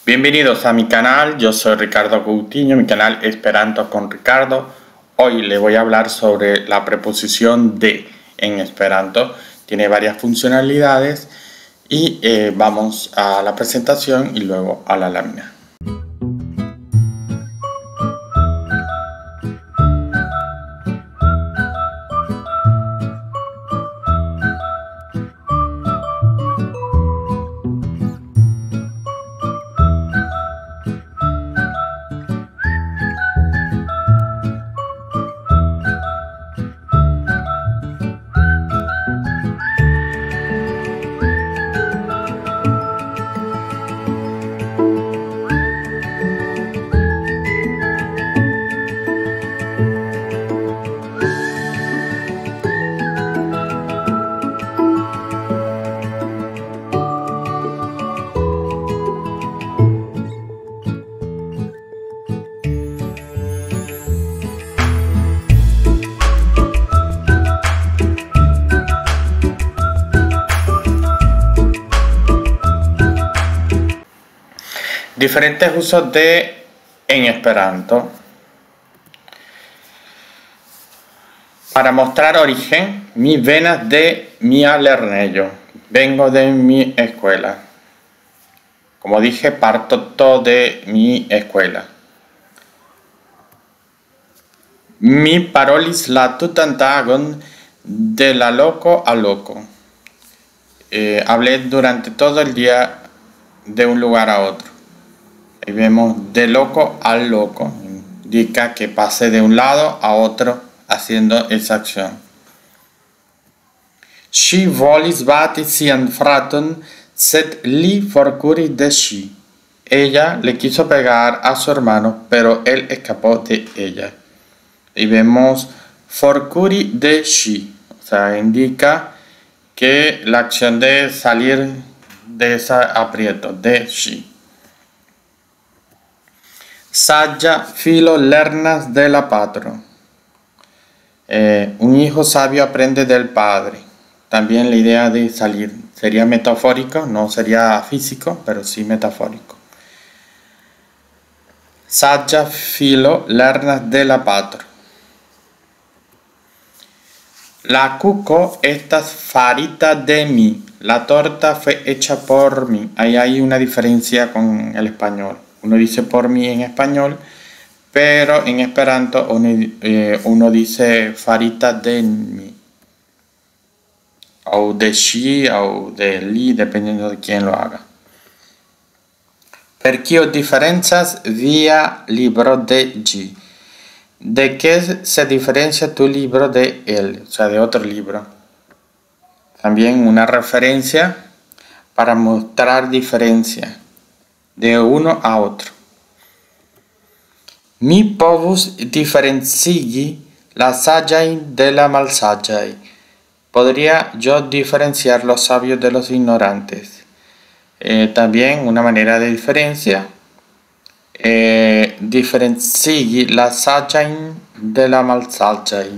Bienvenidos a mi canal, yo soy Ricardo Coutinho, mi canal Esperanto con Ricardo. Hoy les voy a hablar sobre la preposición de en Esperanto. Tiene varias funcionalidades y vamos a la presentación y luego a la lámina. Diferentes usos de en Esperanto. Para mostrar origen, mi venas de mia lernejo. Vengo de mi escuela. Como dije, parto todo de mi escuela. Mi parolis la tutan tagon de la loco a loco. Hablé durante todo el día de un lugar a otro. Ahí vemos de loco al loco, indica que pase de un lado a otro haciendo esa acción. Ŝi volis bati sian fraton, sed li forkuris de ŝi. Ella le quiso pegar a su hermano, pero él escapó de ella. Y vemos forkuri de ŝi, o sea, indica que la acción de salir de ese aprieto, de ŝi. Saggia filo lernas de la patro. Un hijo sabio aprende del padre. También la idea de salir sería metafórico, no sería físico, pero sí metafórico. Saggia filo lernas de la patro. La cuco estas farita de mí. La torta fue hecha por mí. Ahí hay una diferencia con el español. Uno dice por mí en español, pero en Esperanto uno dice farita de mí. O de ŝi o de li, dependiendo de quién lo haga. Per kio diferencias via libro de ĝi? ¿De qué se diferencia tu libro de él? O sea, de otro libro. También una referencia para mostrar diferencia de uno a otro. Mi povus diferencigi la saĝajn de la malsaĝaj. Podría yo diferenciar los sabios de los ignorantes. También una manera de diferencia. Diferencigi la saĝajn de la malsaĝajn.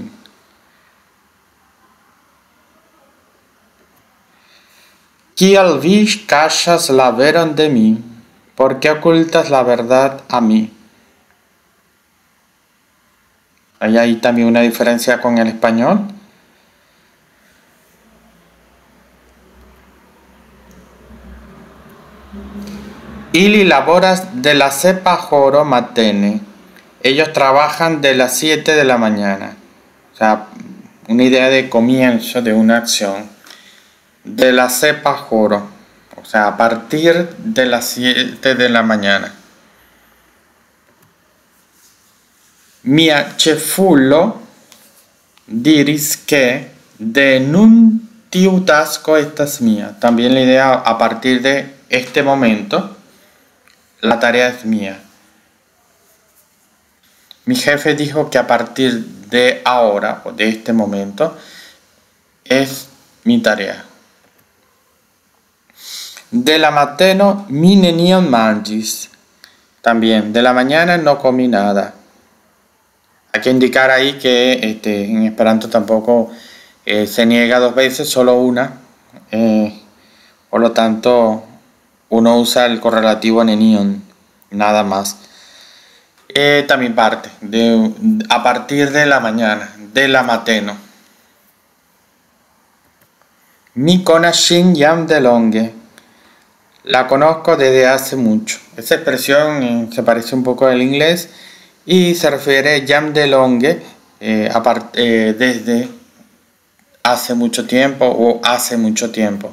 Kial vi kaŝas la veron de mi? ¿Por qué ocultas la verdad a mí? Hay ahí también una diferencia con el español. Ili laboras de la sepa horo matene. Ellos trabajan de las 7 de la mañana. O sea, una idea de comienzo de una acción. De la sepa horo. O sea, a partir de las 7 de la mañana. Mia ĉefulo diris que de nun tiu tasko estas mia. También la idea a partir de este momento, la tarea es mía. Mi jefe dijo que a partir de ahora o de este momento es mi tarea. De la mateno mi nenion manĝis. También, de la mañana no comí nada. Hay que indicar ahí que en Esperanto tampoco se niega 2 veces, solo una. Por lo tanto, uno usa el correlativo nenion, nada más. También parte, a partir de la mañana, de la mateno. Mi conashin jam de longe. La conozco desde hace mucho. Esa expresión se parece un poco al inglés y se refiere jam de longe, desde hace mucho tiempo o hace mucho tiempo.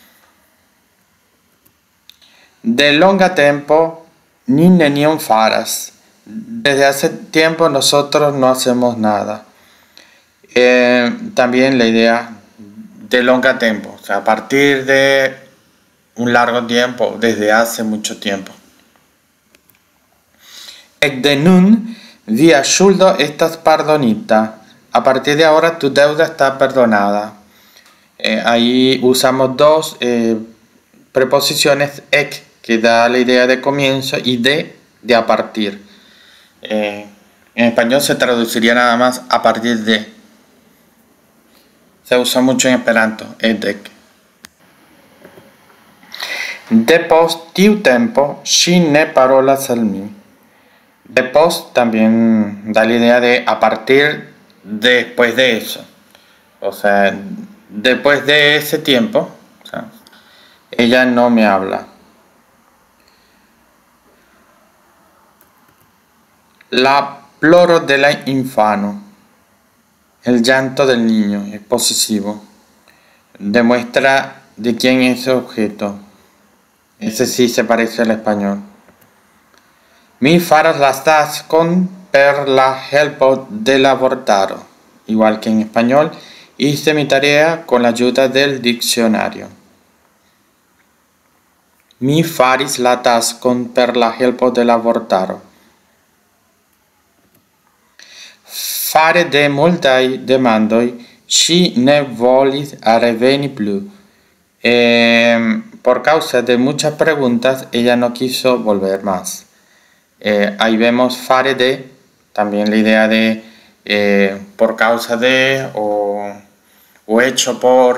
De longa tempo ni nenion faras. Desde hace tiempo nosotros no hacemos nada. También la idea de longa tempo, o sea, a partir de un largo tiempo, desde hace mucho tiempo. Ekde nun via ŝuldo estas pardonita. A partir de ahora tu deuda está perdonada. Ahí usamos dos preposiciones ek, que da la idea de comienzo, y de a partir. En español se traduciría nada más a partir de. Se usa mucho en Esperanto, edek. Depost tiu tempo ŝi ne parolas al mi. Depost también da la idea de a partir después de eso. O sea, después de ese tiempo, o sea, ella no me habla. La ploro de la infano. El llanto del niño es posesivo. Demuestra de quién es ese objeto. Ese sí se parece al español. Mi faras la taskon per la helpo de la vortaro. Igual que en español, hice mi tarea con la ayuda del diccionario. Mi faris la taskon per la helpo de la vortaro. Fare de multaj demandoj, ŝi ne volis reveni plu. Por causa de muchas preguntas, ella no quiso volver más. Ahí vemos fare de, también la idea de por causa de o hecho por.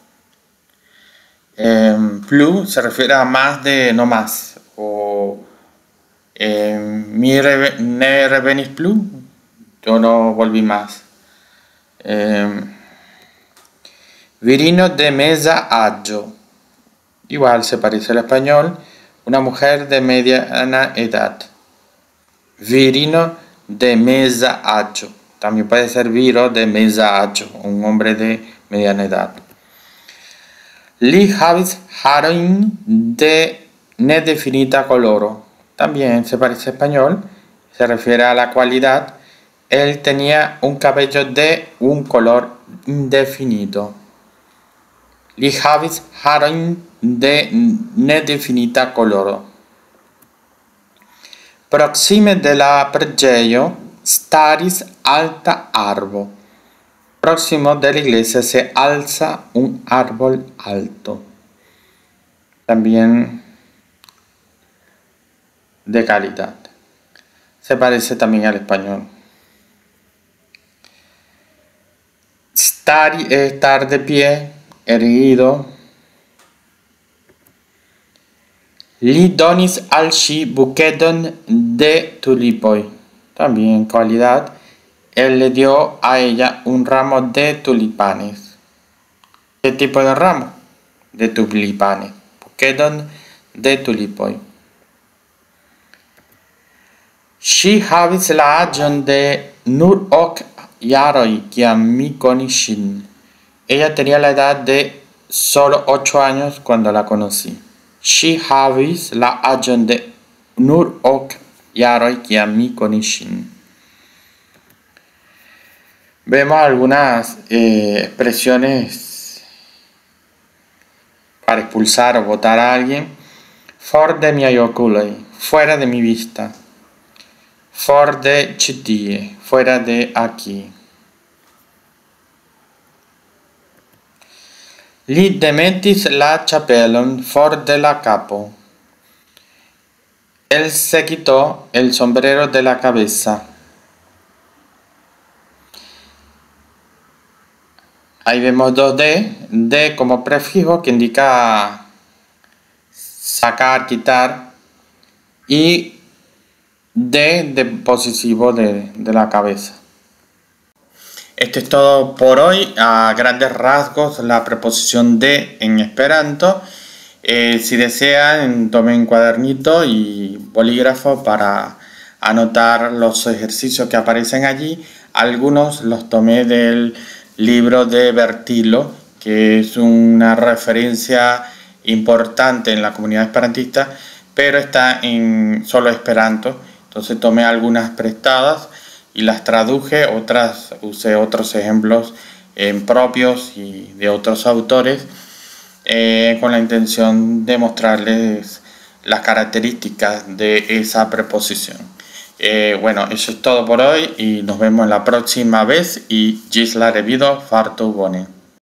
Plu se refiere a más de no más. O mi ne revenis plu, yo no volví más. Virino de meza aggio. Igual se parece al español. Una mujer de mediana edad. Virino de meza aggio. También puede ser viro de meza aggio, un hombre de mediana edad. Li havis harojn de nedefinita coloro. También se parece al español. Se refiere a la cualidad. Él tenía un cabello de un color indefinido. Li havis harojn de nedefinita coloro. Proxime de la preĝejo staris alta arbo. Próximo de la iglesia se alza un árbol alto. También de calidad. Se parece también al español. Stari es estar de pie, erguido. Li donis al ŝi buketon de tulipoj. También cualidad. Él le dio a ella un ramo de tulipanes. ¿Qué tipo de ramo? De tulipanes. Buketon de tulipoj. Ŝi havis la aĝon de nur 8 jaroj kiam mi konis ŝin. Ella tenía la edad de solo 8 años cuando la conocí. Ŝi havis la aĝon de nur 8 jaroj kiam mi konis ŝin. Vemos algunas expresiones para expulsar o votar a alguien. For de miaj okuloj, fuera de mi vista. For de ĉi tie, fuera de aquí. Li demetis la ĉapelon for de la capo. Él se quitó el sombrero de la cabeza. Ahí vemos dos de como prefijo que indica sacar, quitar, y de posesivo de la cabeza. Esto es todo por hoy. A grandes rasgos, la preposición de en Esperanto. Si desean, tomen cuadernito y bolígrafo para anotar los ejercicios que aparecen allí. Algunos los tomé del libro de Bertilo, que es una referencia importante en la comunidad esperantista, pero está en solo Esperanto. Entonces tomé algunas prestadas y las traduje, otras usé otros ejemplos propios y de otros autores, con la intención de mostrarles las características de esa preposición. Bueno, eso es todo por hoy y nos vemos la próxima vez, y Gisla Revido, Farto Bone.